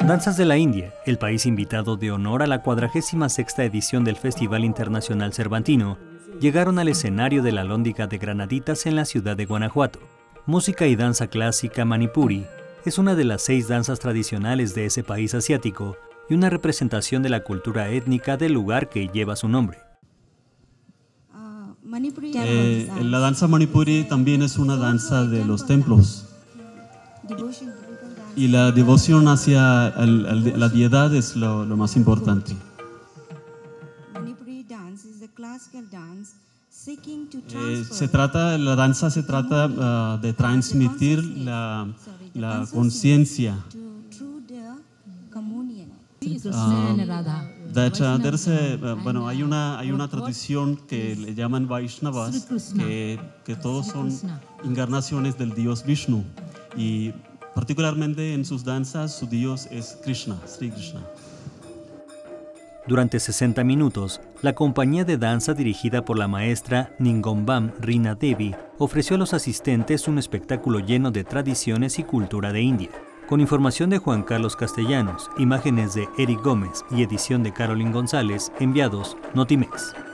Danzas de la India, el país invitado de honor a la 46ª edición del Festival Internacional Cervantino, llegaron al escenario de la Alhóndiga de Granaditas en la ciudad de Guanajuato. Música y danza clásica manipuri es una de las 6 danzas tradicionales de ese país asiático y una representación de la cultura étnica del lugar que lleva su nombre. La danza manipuri también es una danza de los templos. Y la devoción hacia la deidad es lo más importante. La danza se trata de transmitir la conciencia. Hay una tradición que le llaman Vaishnavas, que todos son encarnaciones del dios Vishnu. Y particularmente en sus danzas, su dios es Krishna, Sri Krishna. Durante 60 minutos, la compañía de danza dirigida por la maestra Ningombam Rina Devi ofreció a los asistentes un espectáculo lleno de tradiciones y cultura de India. Con información de Juan Carlos Castellanos, imágenes de Eric Gómez y edición de Carolyn González, enviados Notimex.